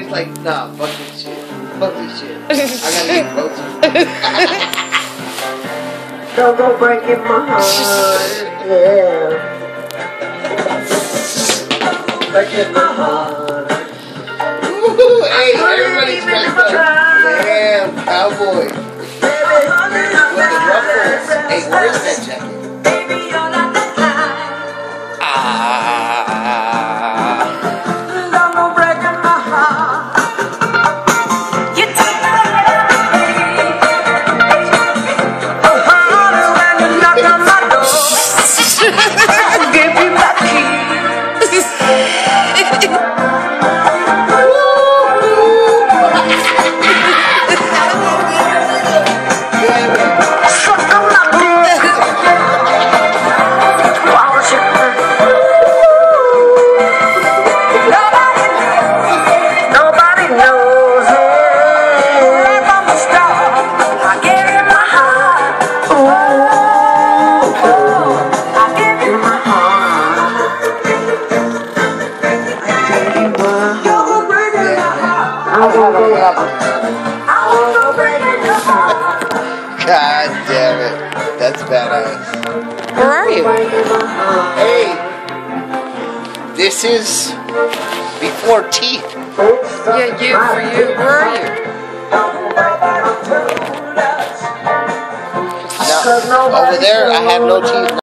He's like, nah, fuck this shit. Fuck this shit. I gotta get closer. Don't go breaking my heart. Yeah. Breaking my heart. Ooh, hey, everybody's dressed up. Damn, cowboy. With the ruffles. Hey, where is that jacket? God damn it. That's badass. Where are you? Hey, this is before teeth. Yeah, you. Where are you? No, over there, I have no teeth.